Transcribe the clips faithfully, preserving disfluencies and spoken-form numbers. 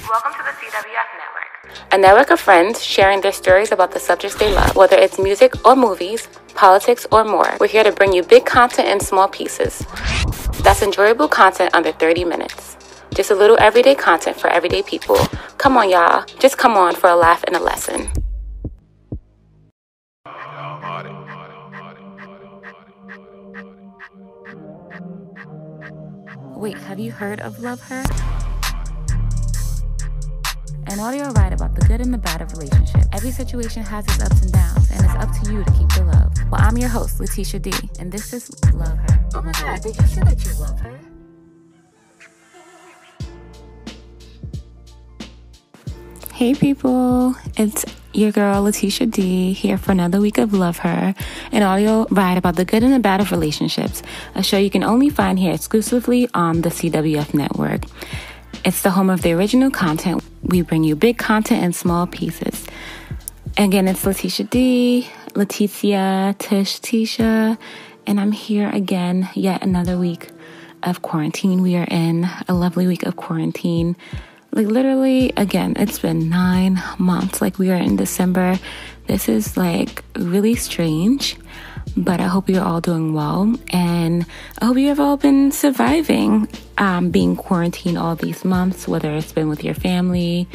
Welcome to the C W F Network, a network of friends sharing their stories about the subjects they love, whether it's music or movies, politics or more. We're here to bring you big content in small pieces. That's enjoyable content under thirty minutes. Just a little everyday content for everyday people. Come on, y'all. Just come on for a laugh and a lesson. Wait, have you heard of Love Her? An audio ride about the good and the bad of relationships. Every situation has its ups and downs, and it's up to you to keep the love. Well, I'm your host, Letitia D, and this is Love Her. Oh my God, did you say that you love her? Hey people, it's your girl Letitia D here for another week of Love Her, an audio ride about the good and the bad of relationships, a show you can only find here exclusively on the C W F network. It's the home of the original content. We bring you big content in small pieces. Again, it's Letitia D, Leticia, Tish, Tisha, and I'm here again, yet another week of quarantine. We are in a lovely week of quarantine. Like literally, again, it's been nine months. Like we are in December. This is like really strange, but I hope you're all doing well. And I hope you have all been surviving um, being quarantined all these months, whether it's been with your family,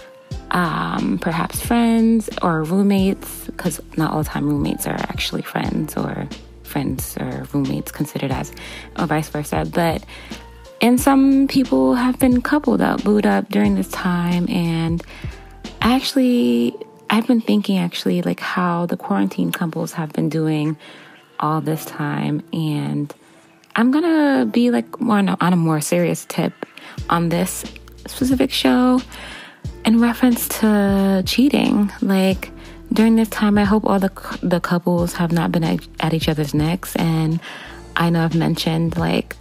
um, perhaps friends or roommates, because not all the time roommates are actually friends or friends or roommates considered as, or vice versa. But And some people have been coupled up, booed up during this time. And actually, I've been thinking actually like how the quarantine couples have been doing all this time. And I'm going to be like more on a, on a more serious tip on this specific show in reference to cheating. Like during this time, I hope all the the couples have not been at, at each other's necks. And I know I've mentioned like,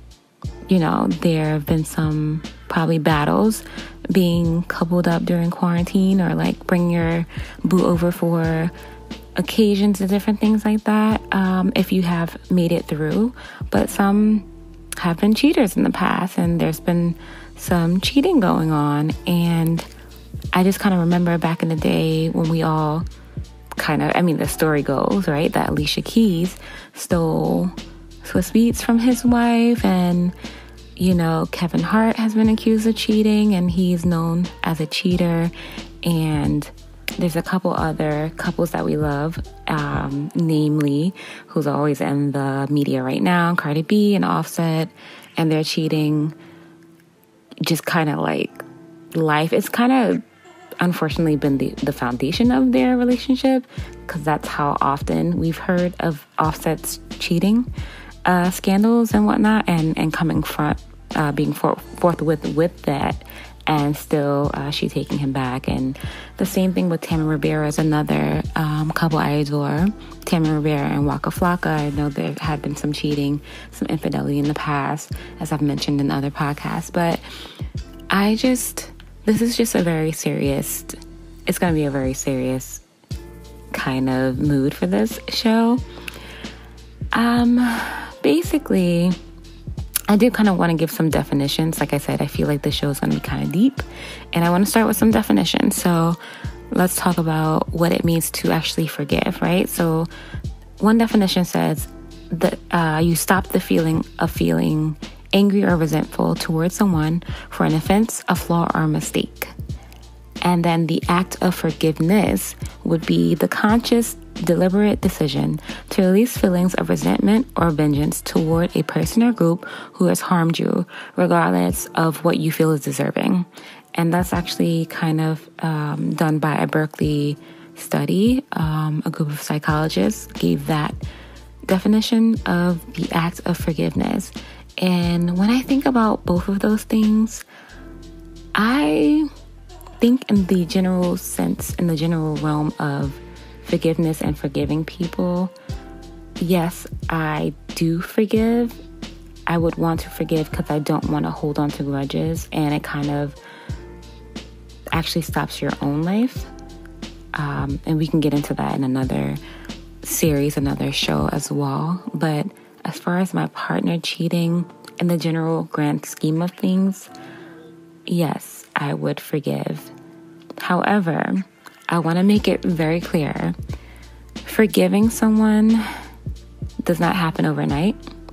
you know, there have been some probably battles being coupled up during quarantine, or like bring your boo over for occasions and different things like that, um, if you have made it through. But some have been cheaters in the past, and there's been some cheating going on. And I just kind of remember back in the day when we all kind of, I mean, the story goes, right, that Alicia Keys stole Swiss Beats from his wife, and you know, Kevin Hart has been accused of cheating, and he's known as a cheater. And there's a couple other couples that we love, um, namely, who's always in the media right now, Cardi B and Offset, and they're cheating. Just kind of like life. It's kind of unfortunately been the, the foundation of their relationship, because that's how often we've heard of Offset's cheating Uh, scandals and whatnot, and, and coming front, uh, being for, forthwith with that, and still uh, she taking him back. And the same thing with Tammy Rivera is another um, couple I adore, Tammy Rivera and Waka Flocka. I know there had been some cheating, some infidelity in the past, as I've mentioned in other podcasts, but I just, this is just a very serious, it's going to be a very serious kind of mood for this show. Um... Basically, I do kind of want to give some definitions. Like I said, I feel like the show is going to be kind of deep, and I want to start with some definitions. So let's talk about what it means to actually forgive, right? So one definition says that uh, you stop the feeling of feeling angry or resentful towards someone for an offense, a flaw, or a mistake. And then the act of forgiveness would be the conscious, deliberate decision to release feelings of resentment or vengeance toward a person or group who has harmed you, regardless of what you feel is deserving. And that's actually kind of um, done by a Berkeley study. Um, a group of psychologists gave that definition of the act of forgiveness. And when I think about both of those things, I think in the general sense, in the general realm of forgiveness and forgiving people, yes, I do forgive. I would want to forgive because I don't want to hold on to grudges, and it kind of actually stops your own life. Um, and we can get into that in another series, another show as well. But as far as my partner cheating, in the general grand scheme of things, yes, I would forgive. However, I want to make it very clear. Forgiving someone does not happen overnight.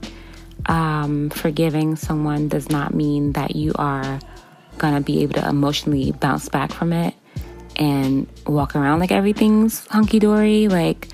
Um, forgiving someone does not mean that you are going to be able to emotionally bounce back from it and walk around like everything's hunky-dory. Like,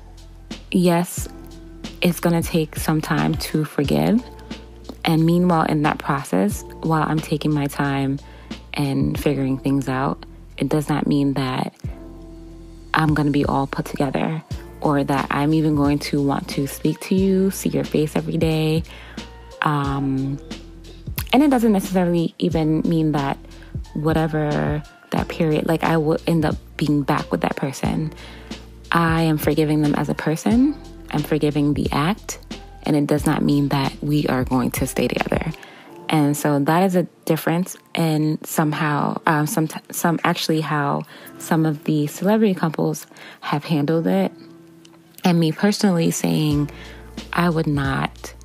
yes, it's going to take some time to forgive. And meanwhile, in that process, while I'm taking my time and figuring things out, it does not mean that I'm going to be all put together, or that I'm even going to want to speak to you, see your face every day. Um, and it doesn't necessarily even mean that whatever that period, like I will end up being back with that person. I am forgiving them as a person. I'm forgiving the act. And it does not mean that we are going to stay together. And so that is a difference in somehow, um, some, some actually how some of the celebrity couples have handled it. And me personally saying, I would not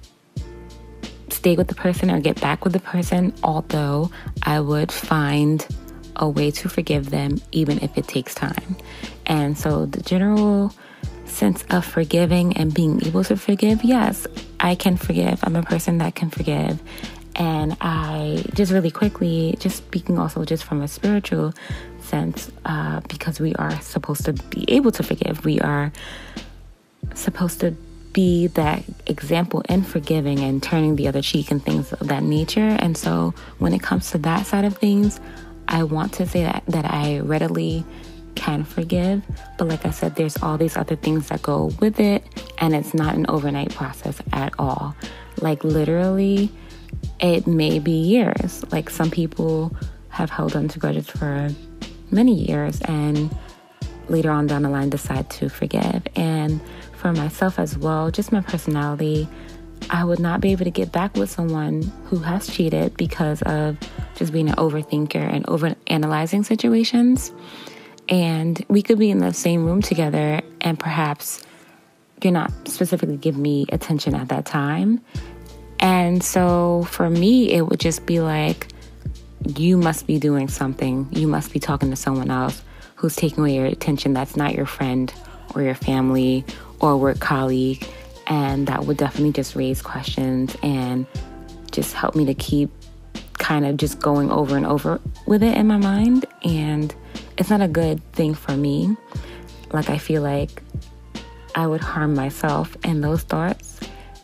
stay with the person or get back with the person, although I would find a way to forgive them, even if it takes time. And so the general sense of forgiving and being able to forgive, yes, I can forgive. I'm a person that can forgive. And I just really quickly, just speaking also just from a spiritual sense, uh, because we are supposed to be able to forgive. We are supposed to be that example in forgiving and turning the other cheek and things of that nature. And so when it comes to that side of things, I want to say that, that I readily can forgive. But like I said, there's all these other things that go with it. And it's not an overnight process at all. Like literally, it may be years. Like some people have held on to grudges for many years and later on down the line decide to forgive. And for myself as well, just my personality, I would not be able to get back with someone who has cheated because of just being an overthinker and over analyzing situations. And we could be in the same room together and perhaps you're not specifically giving me attention at that time. And so for me, it would just be like, you must be doing something. You must be talking to someone else who's taking away your attention that's not your friend or your family or work colleague. And that would definitely just raise questions and just help me to keep kind of just going over and over with it in my mind. And it's not a good thing for me. Like, I feel like I would harm myself in those thoughts.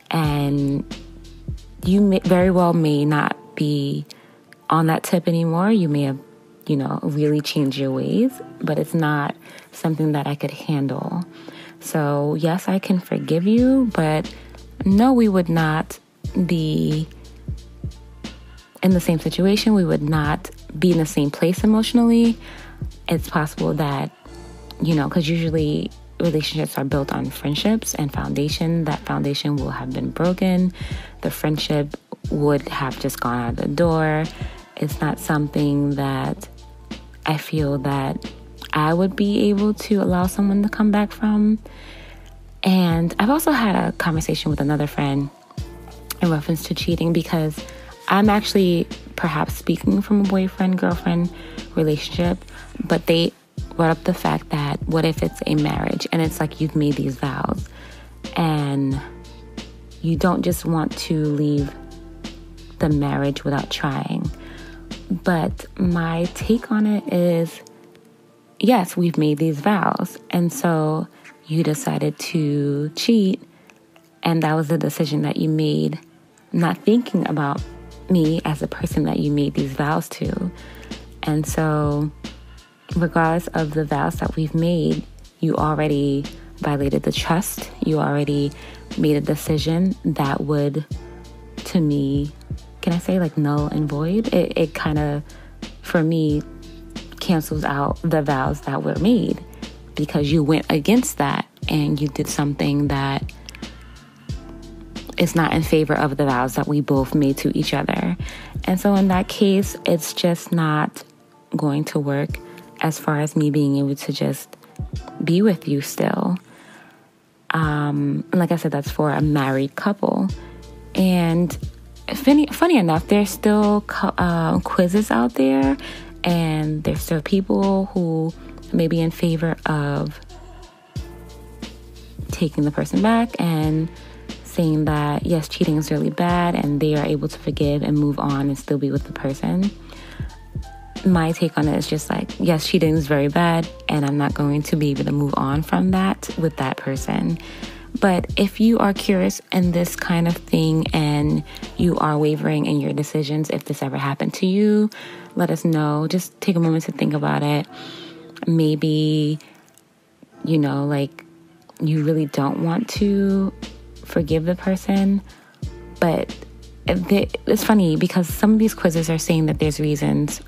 And you may, very well may not be on that tip anymore. You may have, you know, really changed your ways, but it's not something that I could handle. So yes, I can forgive you, but no, we would not be in the same situation. We would not be in the same place emotionally. It's possible that, you know, because usually relationships are built on friendships and foundation. That foundation will have been broken. The friendship would have just gone out the door. It's not something that I feel that I would be able to allow someone to come back from. And I've also had a conversation with another friend in reference to cheating, because I'm actually perhaps speaking from a boyfriend-girlfriend relationship, but they brought up the fact that what if it's a marriage and it's like you've made these vows and you don't just want to leave the marriage without trying. But my take on it is, yes, we've made these vows. And so you decided to cheat. And that was the decision that you made, not thinking about me as a person that you made these vows to. And so regardless of the vows that we've made, you already violated the trust. You already made a decision that would, to me, can I say like null and void? It, it kind of, for me, cancels out the vows that were made, because you went against that and you did something that is not in favor of the vows that we both made to each other. And so in that case, it's just not going to work as far as me being able to just be with you still. Um, and like I said, that's for a married couple. And funny, funny enough, there's still uh, quizzes out there, and there's still people who may be in favor of taking the person back and saying that, yes, cheating is really bad, and they are able to forgive and move on and still be with the person. My take on it is just like, yes, cheating is very bad, and I'm not going to be able to move on from that with that person. But if you are curious in this kind of thing and you are wavering in your decisions, if this ever happened to you, let us know. Just take a moment to think about it. Maybe, you know, like, you really don't want to forgive the person, but it's funny because some of these quizzes are saying that there's reasons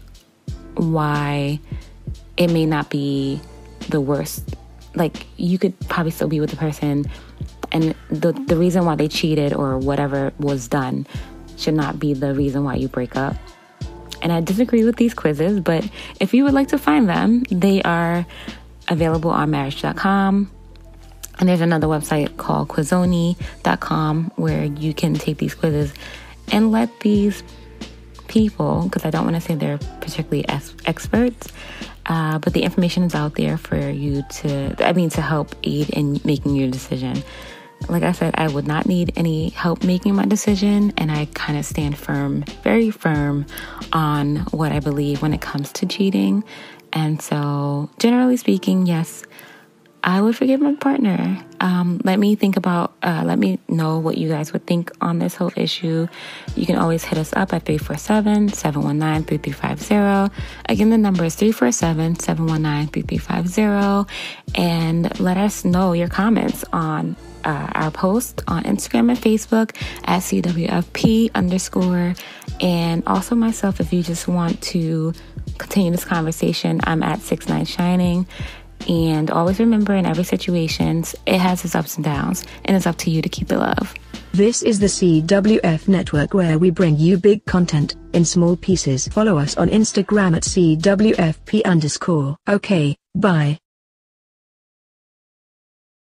why it may not be the worst. Like, you could probably still be with the person, and the the reason why they cheated or whatever was done should not be the reason why you break up. And I disagree with these quizzes, but if you would like to find them, they are available on marriage dot com. And there's another website called quizoni dot com where you can take these quizzes and let these people, because I don't want to say they're particularly ex- experts, uh, but the information is out there for you to, I mean, to help aid in making your decision. Like I said, I would not need any help making my decision, and I kind of stand firm, very firm on what I believe when it comes to cheating. And so, generally speaking, yes, I would forgive my partner. Um, let me think about, uh, let me know what you guys would think on this whole issue. You can always hit us up at three four seven, seven one nine, three three five zero. Again, the number is three four seven, seven one nine, three three five zero. And let us know your comments on uh, our post on Instagram and Facebook at C W F P underscore. And also myself, if you just want to continue this conversation, I'm at six nine Shining. And always remember, in every situation, it has its ups and downs, and it's up to you to keep the love. This is the C W F Network, where we bring you big content in small pieces. Follow us on Instagram at C W F P underscore. Okay, bye.